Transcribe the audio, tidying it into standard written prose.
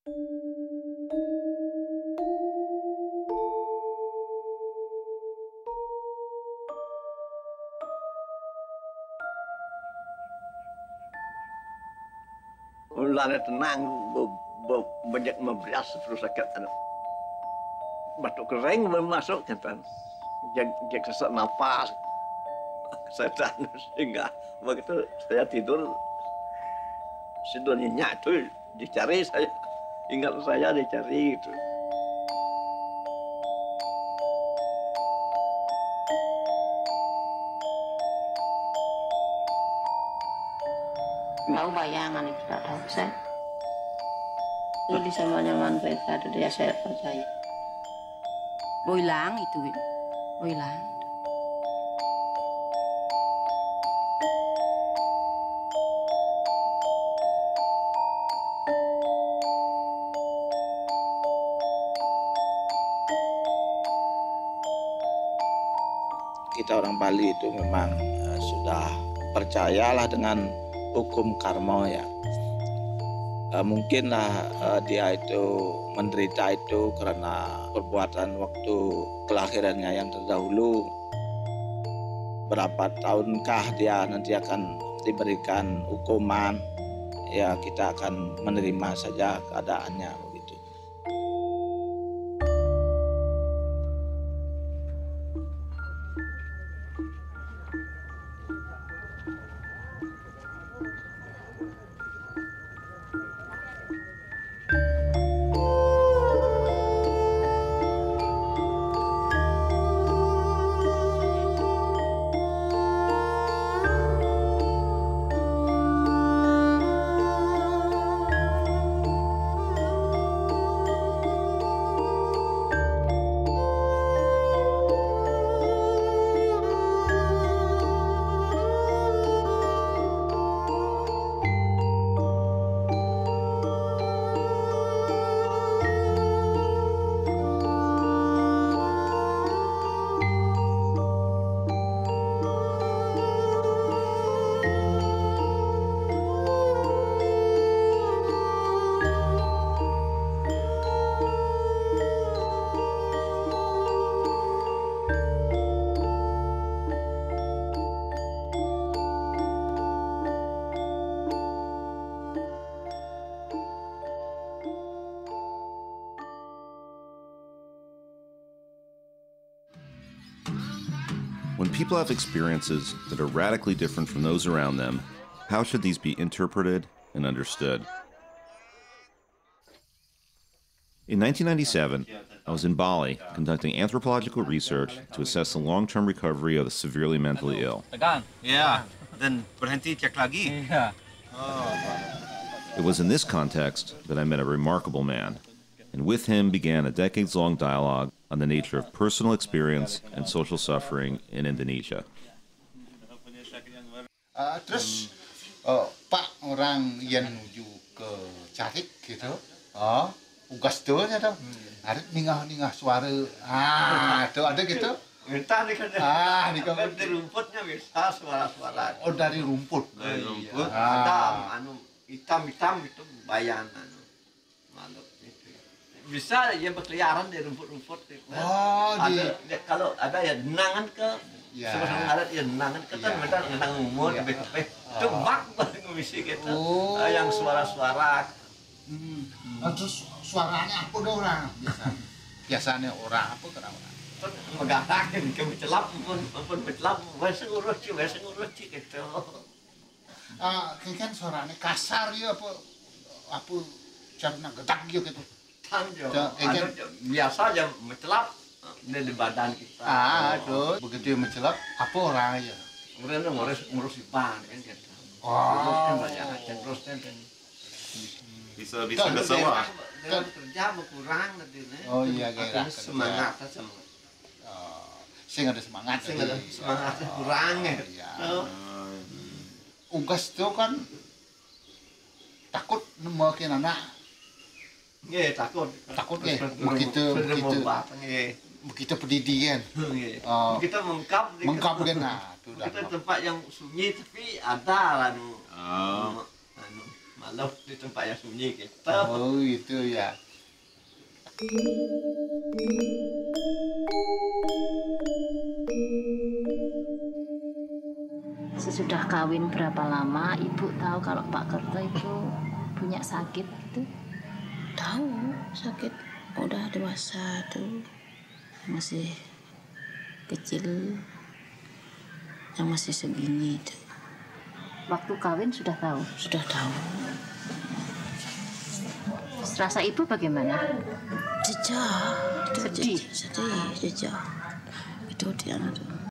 Mulanya tenang, banyak memberas terus agak batuk kering masuk kan, jak sesak nafas, saya sehingga begitu saya tidur nyenyak itu dicari saya, ingat saya dicari itu. Tahu bayangan itu tak tahu saya. Itu di zaman peta itu dia saya percaya. Boilang itu, boilang. Kita orang Bali itu memang sudah percayalah dengan hukum karma ya. Mungkinlah dia itu menderita itu karena perbuatan waktu kelahirannya yang terdahulu. Berapa tahunkah dia nanti akan diberikan hukuman, ya kita akan menerima saja keadaannya begitu. When people have experiences that are radically different from those around them, how should these be interpreted and understood? In 1997, I was in Bali conducting anthropological research to assess the long-term recovery of the severely mentally ill. Yeah, then berhenti cek lagi. It was in this context that I met a remarkable man, and with him began a decades-long dialogue on the nature of personal experience and social suffering in Indonesia. Terus Pak orang yang menuju ke Carik gitu, ugas tuh ya tuh, ada ningah suara, tuh ada gitu. Entah nih kan, dari rumputnya bisa suara-suara. Oh dari rumput. Dari rumput. Ada hitam-hitam itu bayangan. Bisa ya berkeliaran di rumput-rumput itu. Kalau ada ya denangan ke sama-sama ada ya denangan ke kan mereka denang umur lebih itu bak ngisi gitu yang suara-suara. Terus suaranya apa dong orang biasanya orang apa kena orang megarakin ke mencelap pun mencelap wes ngurus gitu. Kan suaranya kasar ya apa caranya gedak gitu. Biasa aja mencelap di badan kita. Terus begitu mencelap apa orangnya? Kemudian ngurus iban kan gitu. Terus kan Bisa semua. Kerja berkurang nanti. Oh iya kayak semangat. Sing ada semangat. Kurang ya. Ungkas itu kan takut nemakin anak. Iya takut ya. Begitu pendidikan. Kita mengkap kan. Nah, kita tempat yang sunyi tapi ada lah malam di tempat yang sunyi kita. Oh, itu ya. Sesudah kawin berapa lama ibu tahu kalau Pak Kerto itu punya sakit itu? Tahu sakit, udah dewasa tuh, masih kecil, yang masih segini itu. Waktu kawin sudah tahu? Sudah tahu. Rasa ibu bagaimana? Jejak, Sedih? Sedih, jejak. Itu dia tuh.